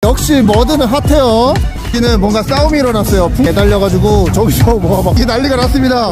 역시 머드는 핫해요. 여기는 뭔가 싸움이 일어났어요. 매달려가지고 저기서 뭐가 막 난리가 났습니다.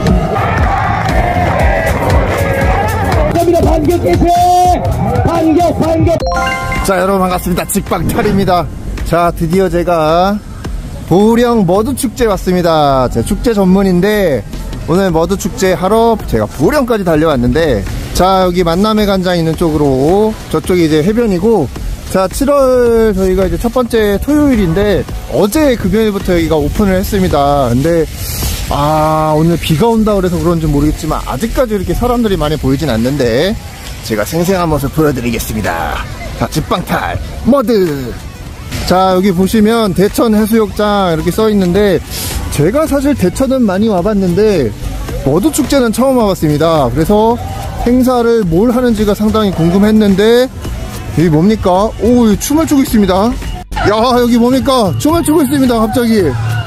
반격. 자, 여러분 반갑습니다. 직방탈입니다. 자, 드디어 제가 보령 머드축제 왔습니다. 제 축제 전문인데 오늘 머드축제 하러 제가 보령까지 달려왔는데, 자, 여기 만남의 간장 있는 쪽으로, 저쪽이 이제 해변이고, 자, 7월 저희가 이제 첫 번째 토요일인데 어제 금요일부터 여기가 오픈을 했습니다. 근데 오늘 비가 온다 그래서 그런지 모르겠지만 아직까지 이렇게 사람들이 많이 보이진 않는데 제가 생생한 모습 보여드리겠습니다. 자, 직방탈 머드. 자, 여기 보시면 대천 해수욕장 이렇게 써 있는데, 제가 사실 대천은 많이 와봤는데 머드 축제는 처음 와봤습니다. 그래서 행사를 뭘 하는지가 상당히 궁금했는데, 여기 뭡니까? 오, 춤을 추고 있습니다. 야, 여기 뭡니까? 춤을 추고 있습니다. 갑자기.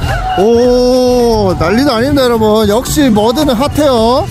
오, 난리도 아닙니다, 여러분. 역시 머드는 핫해요.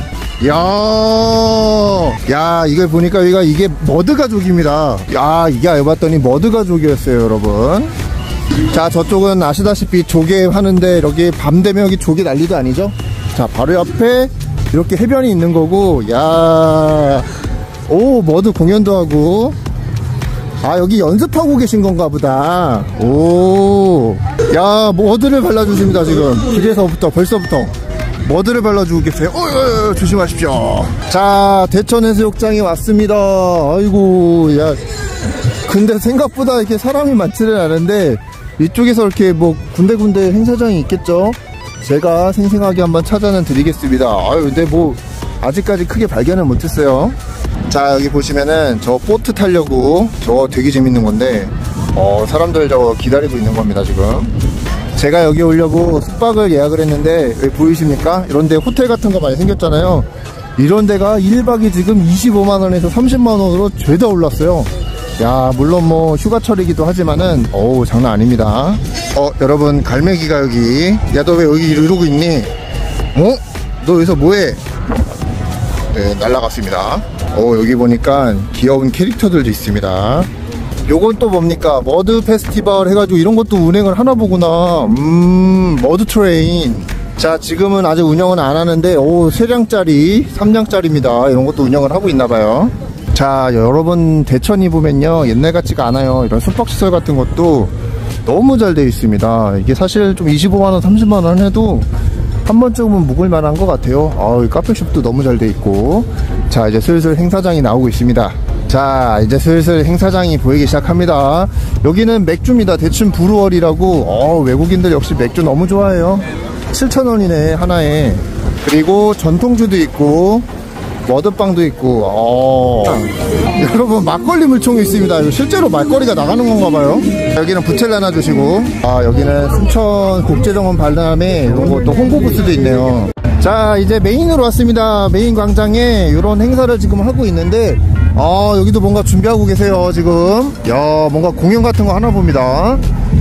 야, 이걸 보니까 여기가 이게 머드 가족입니다. 야, 이게 알고 봤더니 머드 가족이었어요, 여러분. 자, 저쪽은 아시다시피 조개 하는데, 여기 밤 되면 여기 조개 난리도 아니죠? 자, 바로 옆에 이렇게 해변이 있는 거고, 야, 오, 머드 공연도 하고. 여기 연습하고 계신 건가 보다. 오, 야, 머드를 발라주십니다. 지금 길에서부터 벌써부터 머드를 발라주고 계세요. 조심하십시오. 자, 대천 해수욕장에 왔습니다. 아이고, 야, 근데 생각보다 이렇게 사람이 많지는 않은데 이쪽에서 이렇게 뭐 군데군데 행사장이 있겠죠. 제가 생생하게 한번 찾아는 드리겠습니다. 근데 뭐 아직까지 크게 발견을 못했어요. 자, 여기 보시면은 저 보트 타려고, 저거 되게 재밌는 건데 사람들 저거 기다리고 있는 겁니다. 지금 제가 여기 오려고 숙박을 예약을 했는데, 여기 보이십니까? 이런데 호텔 같은 거 많이 생겼잖아요. 이런 데가 1박이 지금 25만원에서 30만원으로 죄다 올랐어요. 야, 물론 뭐 휴가철이기도 하지만은 장난 아닙니다. 여러분, 갈매기가 여기. 야, 너 왜 여기 이러고 있니? 너 여기서 뭐해? 네, 날라갔습니다. 여기 보니까 귀여운 캐릭터들도 있습니다. 요건 또 뭡니까? 머드 페스티벌 해가지고 이런 것도 운행을 하나 보구나. 머드 트레인. 자, 지금은 아직 운영은 안 하는데 3량짜리 3량짜리입니다 이런 것도 운영을 하고 있나봐요. 자, 여러분, 대천이 보면요, 옛날 같지가 않아요. 이런 숙박시설 같은 것도 너무 잘 되어 있습니다. 이게 사실 좀 25만원 30만원 해도 한 번쯤은 묵을 만한 것 같아요. 카페숍도 너무 잘 돼 있고. 자, 이제 슬슬 행사장이 나오고 있습니다. 자, 이제 슬슬 행사장이 보이기 시작합니다. 여기는 맥주입니다. 대천 브루어리라고. 외국인들 역시 맥주 너무 좋아해요. 7,000원이네 하나에. 그리고 전통주도 있고 머드빵도 있고. 여러분, 막걸리 물총이 있습니다. 실제로 막걸리가 나가는 건가봐요. 여기는 부첼 하나 주시고, 여기는 순천 국제정원 박람회 이런 것도 홍보 부스도 있네요. 자, 이제 메인으로 왔습니다. 메인 광장에 이런 행사를 지금 하고 있는데, 여기도 뭔가 준비하고 계세요. 지금 뭔가 공연 같은 거 하나 봅니다.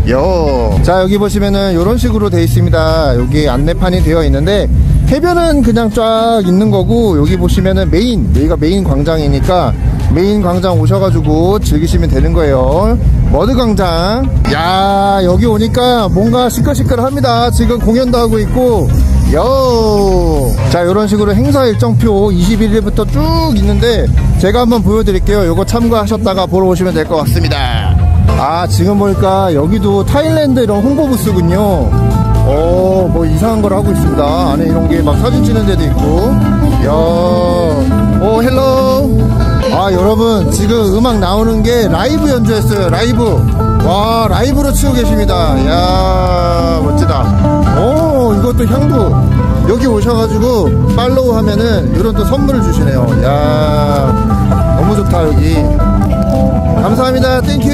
자, 여기 보시면은 이런 식으로 되어 있습니다. 여기 안내판이 되어 있는데, 해변은 그냥 쫙 있는 거고, 여기 보시면은 여기가 메인 광장이니까 메인 광장 오셔가지고 즐기시면 되는 거예요. 머드 광장. 야, 여기 오니까 뭔가 시끌시끌합니다. 지금 공연도 하고 있고. 자, 이런 식으로 행사 일정표 21일부터 쭉 있는데 제가 한번 보여드릴게요. 요거 참고하셨다가 보러 오시면 될 것 같습니다. 지금 보니까 여기도 타일랜드 이런 홍보 부스군요. 뭐 이상한 걸 하고 있습니다. 안에 이런 게 막 사진 찍는 데도 있고. 헬로. 여러분, 지금 음악 나오는 게 라이브 연주했어요. 라이브. 와, 라이브로 치고 계십니다. 야, 멋지다. 이것도 향부. 여기 오셔가지고 팔로우 하면은 이런 또 선물을 주시네요. 야, 너무 좋다. 여기 감사합니다. 땡큐.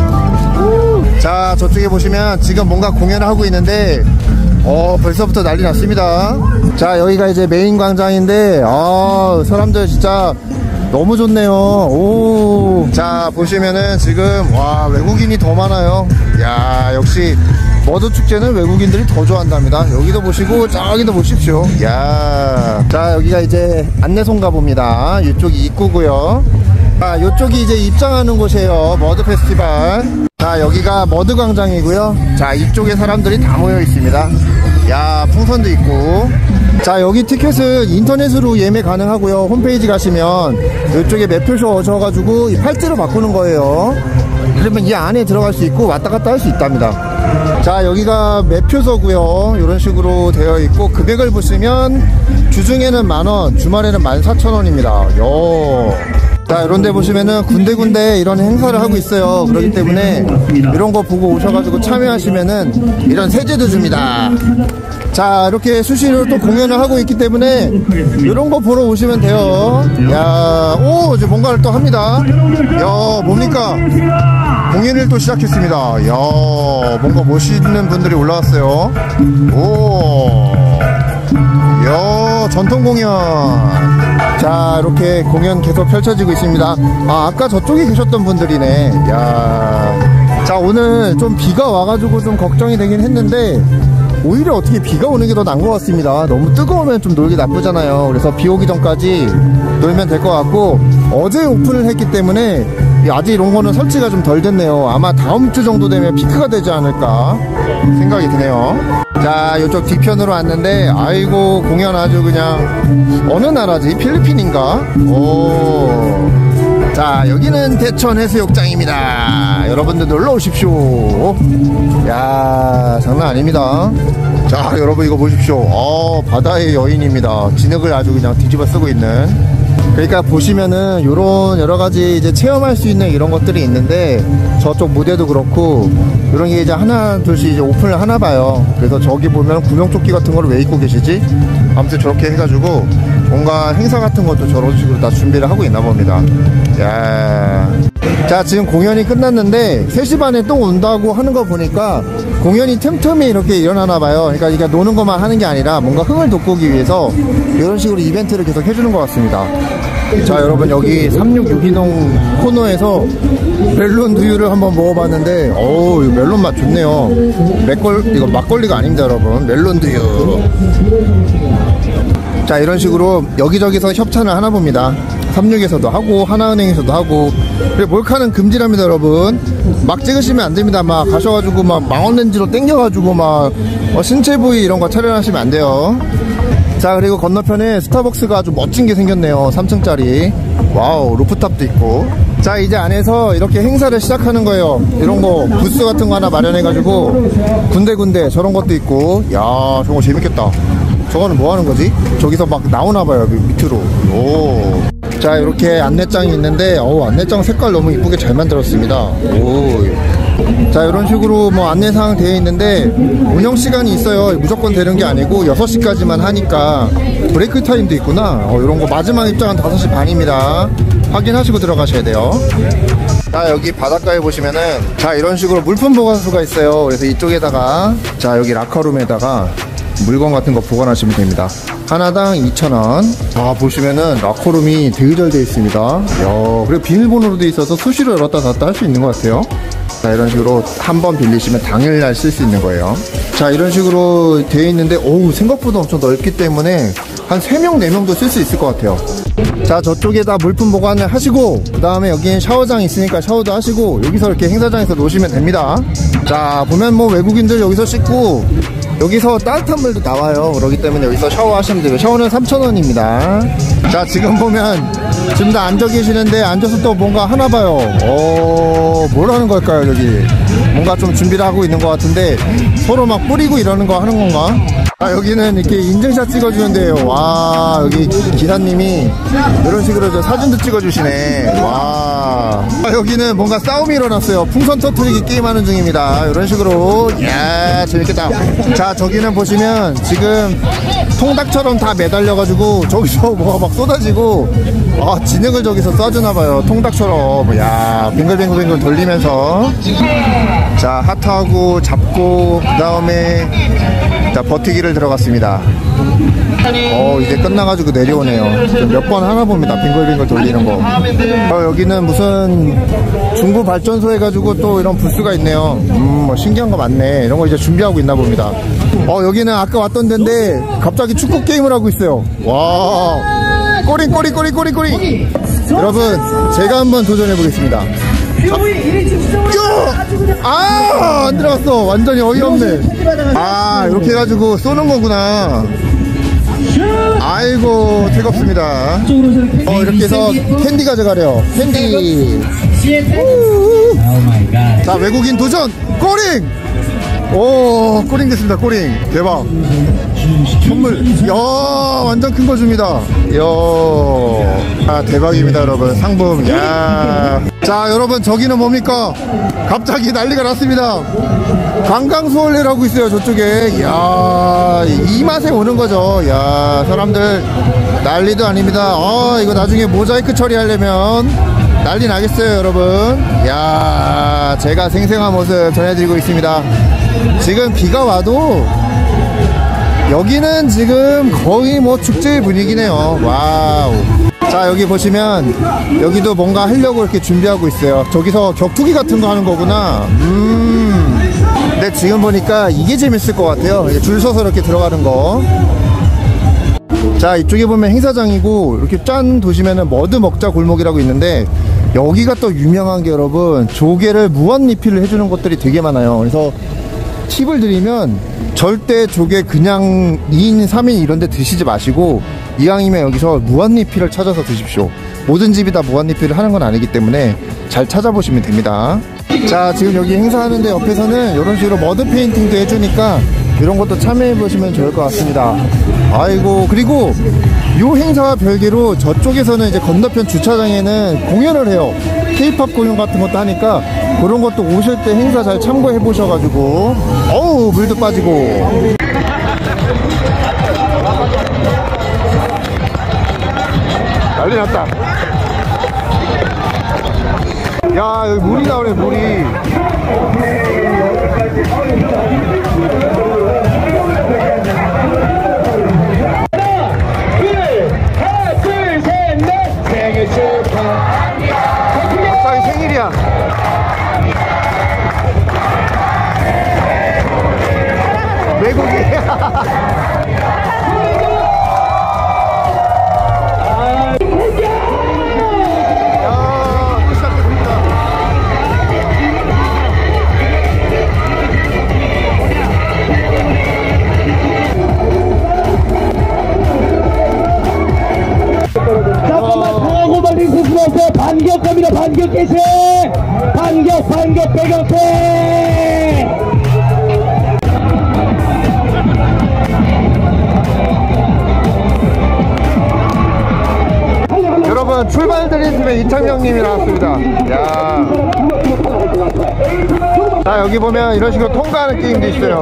자, 저쪽에 보시면 지금 뭔가 공연을 하고 있는데 벌써부터 난리 났습니다. 자, 여기가 이제 메인 광장인데 사람들 진짜 너무 좋네요. 자, 보시면은 지금 외국인이 더 많아요. 야, 역시 머드 축제는 외국인들이 더 좋아한답니다. 여기도 보시고 저기도 보십시오. 야, 자, 여기가 이제 안내소인가 봅니다. 이쪽이 입구고요. 자, 요쪽이 이제 입장하는 곳이에요. 머드 페스티벌. 자, 여기가 머드 광장이고요. 자, 이쪽에 사람들이 다 모여 있습니다. 야, 풍선도 있고. 자, 여기 티켓은 인터넷으로 예매 가능하고요. 홈페이지 가시면 이쪽에 매표소 오셔가지고 이 팔찌로 바꾸는 거예요. 그러면 이 안에 들어갈 수 있고 왔다 갔다 할 수 있답니다. 자, 여기가 매표소고요. 이런 식으로 되어 있고, 금액을 보시면 주중에는 만원, 주말에는 14,000원입니다. 요. 자, 이런데 보시면은 군데군데 이런 행사를 하고 있어요. 그렇기 때문에 이런 거 보고 오셔가지고 참여하시면은 이런 세제도 줍니다. 자, 이렇게 수시로 또 공연을 하고 있기 때문에 이런 거 보러 오시면 돼요. 야, 오, 이제 뭔가를 또 합니다. 야, 뭡니까? 공연을 또 시작했습니다. 야, 뭔가 멋있는 분들이 올라왔어요. 오, 야, 전통 공연. 자, 이렇게 공연 계속 펼쳐지고 있습니다. 아, 아까 저쪽에 계셨던 분들이네. 야, 자, 오늘 좀 비가 와가지고 좀 걱정이 되긴 했는데 오히려 어떻게 비가 오는 게 더 나은 것 같습니다. 너무 뜨거우면 좀 놀기 나쁘잖아요. 그래서 비 오기 전까지 놀면 될 것 같고, 어제 오픈을 했기 때문에 아직 이런 거는 설치가 좀 덜 됐네요. 아마 다음 주 정도 되면 피크가 되지 않을까 생각이 드네요. 자, 이쪽 뒤편으로 왔는데, 아이고, 공연 아주 그냥 어느 나라지? 필리핀인가? 오. 자, 여기는 대천 해수욕장입니다. 여러분들 놀러 오십시오. 야, 장난 아닙니다. 자, 여러분 이거 보십시오. 바다의 여인입니다. 진흙을 아주 그냥 뒤집어 쓰고 있는. 그러니까 보시면은 요런 여러가지 이제 체험할 수 있는 이런 것들이 있는데, 저쪽 무대도 그렇고 이런 게 이제 하나 둘씩 이제 오픈을 하나 봐요. 그래서 저기 보면 구명조끼 같은 거를 왜 입고 계시지? 아무튼 저렇게 해가지고 뭔가 행사 같은 것도 저런 식으로 다 준비를 하고 있나 봅니다. 야, 자, 지금 공연이 끝났는데 3시 반에 또 온다고 하는 거 보니까 공연이 틈틈이 이렇게 일어나나 봐요. 그러니까 이게 노는 것만 하는 게 아니라 뭔가 흥을 돋구기 위해서 이런 식으로 이벤트를 계속 해주는 것 같습니다. 자, 여러분 여기 366 코너에서 멜론 두유를 한번 먹어봤는데, 어우, 이거 멜론 맛 좋네요. 이거 막걸리가 아닙니다, 여러분. 멜론 두유. 자, 이런 식으로 여기저기서 협찬을 하나 봅니다. 36에서도 하고 하나은행에서도 하고. 그리고 몰카는 금지랍니다, 여러분. 막 찍으시면 안 됩니다. 막 가셔가지고 막 망원렌즈로 땡겨가지고 막 신체 부위 이런 거 촬영하시면 안 돼요. 자, 그리고 건너편에 스타벅스가 아주 멋진 게 생겼네요. 3층짜리. 와우, 루프탑도 있고. 자, 이제 안에서 이렇게 행사를 시작하는 거예요. 이런 거 부스 같은 거 하나 마련해가지고 군데군데 저런 것도 있고. 야, 저거 재밌겠다. 저거는 뭐 하는 거지? 저기서 막 나오나봐요, 밑으로. 오. 자, 이렇게 안내장이 있는데, 안내장 색깔 너무 이쁘게 잘 만들었습니다. 오. 자, 이런 식으로 뭐 안내사항 되어 있는데, 운영시간이 있어요. 무조건 되는 게 아니고 6시까지만 하니까 브레이크 타임도 있구나. 이런 거 마지막 입장은 5시 반입니다. 확인하시고 들어가셔야 돼요. 자, 여기 바닷가에 보시면은, 자, 이런 식으로 물품 보관소가 있어요. 그래서 이쪽에다가, 자, 여기 라커룸에다가 물건 같은 거 보관하시면 됩니다. 하나당 2,000원. 아, 보시면은 라커룸이 되게 잘 되어 있습니다. 이야, 그리고 비밀번호로 되어 있어서 수시로 열었다 닫았다 할 수 있는 것 같아요. 자, 이런 식으로 한 번 빌리시면 당일날 쓸 수 있는 거예요. 자, 이런 식으로 되어 있는데, 오우, 생각보다 엄청 넓기 때문에 한 3명, 4명도 쓸 수 있을 것 같아요. 자, 저쪽에다 물품 보관을 하시고, 그 다음에 여기엔 샤워장이 있으니까 샤워도 하시고, 여기서 이렇게 행사장에서 놓으시면 됩니다. 자, 보면 뭐 외국인들 여기서 씻고, 여기서 따뜻한 물도 나와요. 그렇기 때문에 여기서 샤워하시면 돼요. 샤워는 3,000원입니다. 자, 지금 보면 지금 다 앉아 계시는데, 앉아서 또 뭔가 하나 봐요. 뭘 하는 걸까요, 여기? 뭔가 좀 준비를 하고 있는 것 같은데, 서로 막 뿌리고 이러는 거 하는 건가? 아, 여기는 이렇게 인증샷 찍어주는데요. 와, 여기 기사님이 이런 식으로 저 사진도 찍어주시네. 와. 아, 여기는 뭔가 싸움이 일어났어요. 풍선 터뜨리기 게임하는 중입니다. 이런 식으로. 이야, 재밌겠다. 자, 저기는 보시면 지금 통닭처럼 다 매달려가지고 저기서 뭐가 막 쏟아지고, 진흙을 저기서 쏴주나봐요. 통닭처럼. 야, 빙글빙글 돌리면서. 자, 하트하고 잡고, 그 다음에 자, 버티기를 들어갔습니다. 이제 끝나가지고 내려오네요. 몇 번 하나 봅니다. 빙글빙글 돌리는 거. 여기는 무슨 중부 발전소 해가지고 또 이런 부스가 있네요. 뭐 신기한 거 많네. 이런 거 이제 준비하고 있나 봅니다. 여기는 아까 왔던 데인데 갑자기 축구 게임을 하고 있어요. 와, 꼬리. 여러분, 제가 한번 도전해 보겠습니다. 안 들어갔어. 완전히 어이없네. 이렇게 해가지고 쏘는 거구나. 아이고, 뜨겁습니다. 이렇게 해서 캔디 가져가래요. 캔디. 자, 외국인 도전! 꼬링! 오, 꼬링 됐습니다. 꼬링. 대박. 선물. 이야, 완전 큰 거 줍니다. 이야. 대박입니다, 여러분. 상품. 야. 자, 여러분, 저기는 뭡니까? 갑자기 난리가 났습니다. 관광수월래라고 있어요, 저쪽에. 이야, 이 맛에 오는 거죠. 이야, 사람들 난리도 아닙니다. 이거 나중에 모자이크 처리하려면 난리 나겠어요, 여러분. 이야, 제가 생생한 모습 전해드리고 있습니다. 지금 비가 와도 여기는 지금 거의 뭐 축제 분위기네요. 와우. 자, 여기 보시면 여기도 뭔가 하려고 이렇게 준비하고 있어요. 저기서 격투기 같은 거 하는 거구나. 근데 지금 보니까 이게 재밌을 것 같아요. 줄 서서 이렇게 들어가는 거. 자, 이쪽에 보면 행사장이고 이렇게 짠 도시면은 머드 먹자 골목이라고 있는데 여기가 또 유명한 게 여러분, 조개를 무한 리필을 해주는 것들이 되게 많아요. 그래서 팁을 드리면 절대 조개 그냥 2인 3인 이런 데 드시지 마시고 이왕이면 여기서 무한 리필을 찾아서 드십시오. 모든 집이 다 무한 리필을 하는 건 아니기 때문에 잘 찾아보시면 됩니다. 자, 지금 여기 행사하는데 옆에서는 이런 식으로 머드 페인팅도 해주니까 이런 것도 참여해 보시면 좋을 것 같습니다. 아이고, 그리고 요 행사와 별개로 저쪽에서는 이제 건너편 주차장에는 공연을 해요. K-POP 공연 같은 것도 하니까 그런 것도 오실 때 행사 잘 참고해 보셔가지고. 어우, 물도 빠지고. 난리 났다. 야, 여기 물이 나오네, 물이. 갑자기 생일이야. 외국인. 반격합니다. 반격 개체. 반격 배격해. 여러분, 출발 드림팀의 이창명님이 나왔습니다. 야. 자, 여기 보면 이런 식으로 통과하는 게임도 있어요.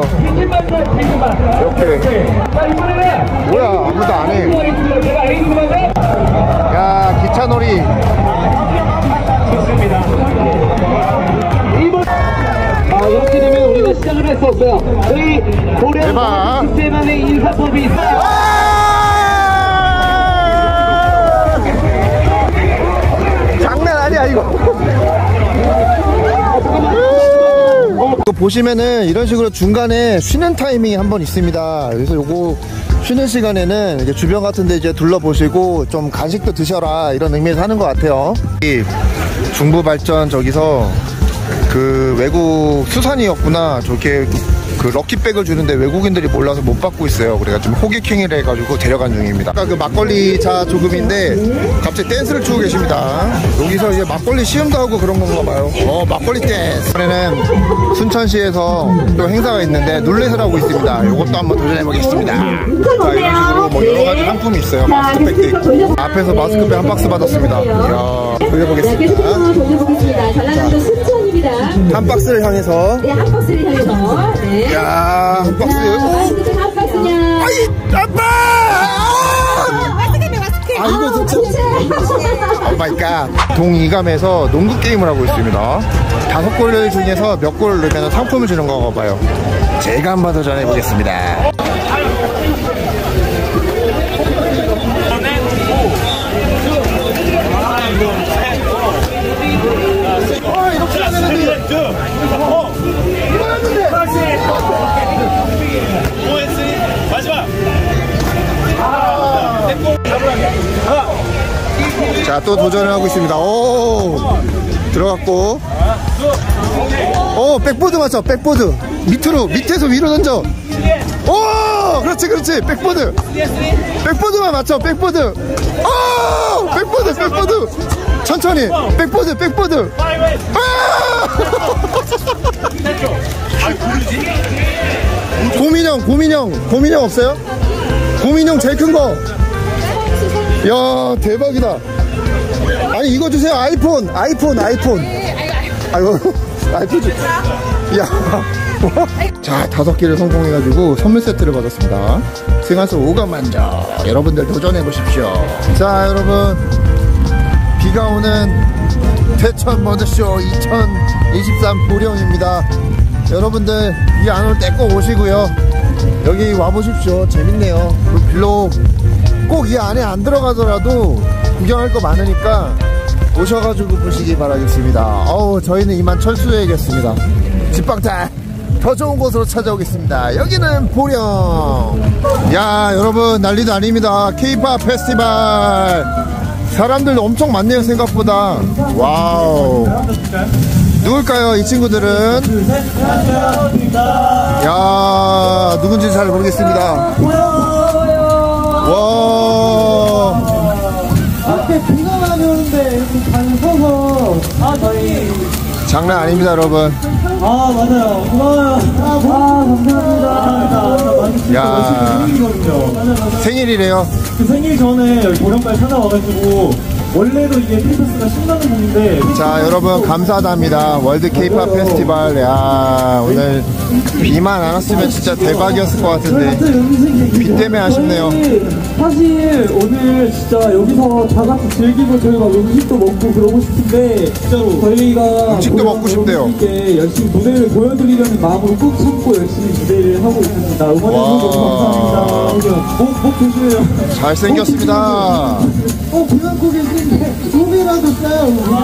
이렇게. 뭐야, 아무도 안 해. 야, 기차놀이. 이렇게 되면 우리가 시작을 할 수 없어요. 저희 고려 시스템안에 인사법이 있어요. 장난 아니야, 이거. 보시면은 이런 식으로 중간에 쉬는 타이밍이 한 번 있습니다. 그래서 요거 쉬는 시간에는 이제 주변 같은데 이제 둘러보시고 좀 간식도 드셔라 이런 의미에서 하는 것 같아요. 이 중부발전 저기서 그 외국 수산이었구나. 저렇게 그 럭키백을 주는데 외국인들이 몰라서 못 받고 있어요. 그래가지고 호객행위를 해가지고 데려간 중입니다. 아까 그 막걸리 차 조금인데 갑자기 댄스를 추고 계십니다. 여기서 이제 막걸리 시음도 하고 그런 건가 봐요. 막걸리 댄스. 이번에는 순천시에서 또 행사가 있는데 룰렛을 하고 있습니다. 이것도 한번 도전해보겠습니다. 자, 이런 식으로 뭐 여러가지 상품이 있어요. 마스크팩도 있고. 앞에서 마스크팩 한 박스 받았습니다. 이야, 돌려보겠습니다. 한 박스를 향해서. 네, 한 박스를 향해서. 네. 야, 한 박스. 한 박스냐. 아이, 아빠! 마스크. 아, 이거 진짜. 오 마이 갓. 동이감에서 농구 게임을 하고 있습니다. 5골 중에서 몇 골을 넣으면 상품을 주는 건가 봐요. 제가 한번 도전해 보겠습니다. 이렇게 안 되는데. 이거 했는데. 뭐 했으니? 마지막. 자, 또 도전을 하고 있습니다. 오, 들어갔고. 오, 백보드 맞죠? 백보드. 밑에서 위로 던져. 오, 그렇지. 백보드. 백보드만 맞죠? 백보드. 오, 백보드. 천천히. 백보드. 아! 고민형 없어요? 고민형 제일 큰 거. 야, 대박이다. 아니, 이거 주세요. 아이폰. 아이고, 아이폰 주. 야. 자, 5개를 성공해가지고 선물 세트를 받았습니다. 승하수 5강 만져. 여러분들 도전해보십시오. 자, 여러분. 비가 오는 대천 머드쇼 2023 보령입니다. 여러분들 비 안 올 때 꼭 오시고요. 여기 와보십시오. 재밌네요. 별로 꼭 이 안에 안 들어가더라도 구경할 거 많으니까 오셔가지고 보시기 바라겠습니다. 저희는 이만 철수해야겠습니다. 집방탈 더 좋은 곳으로 찾아오겠습니다. 여기는 보령. 야, 여러분 난리도 아닙니다. K-POP 페스티벌 사람들 엄청 많네요. 생각보다. 와우. 누굴까요 이 친구들은? 야, 누군지 잘 모르겠습니다. 와. 앞에 비가 많이 오는데 여기 잘 서서 저희 장난 아닙니다, 여러분. 맞아요. 고마워요. 감사합니다. 야, 생일이래요. 그 생일 전에 여기 보령까지 찾아와가지고 원래도 이게 K-POP가 신나는 곡인데. 자, 여러분 감사하답니다. 월드 K-POP 페스티벌. 야, 오늘 비만 안 왔으면 진짜 대박이었을 것 같은데 비 때문에 아쉽네요. 사실 오늘 진짜 여기서 다 같이 즐기고 저희가 음식도 먹고 그러고 싶은데 진짜로 저희가 음식도 먹고 싶대요. 열심히 무대를 보여드리려는 마음으로 꾹 참고 열심히 무대를 하고 있습니다. 응원해주셔서 감사합니다. 목 조심해요. 잘생겼습니다. 그냥 고 계신데 꿈이라도 써요.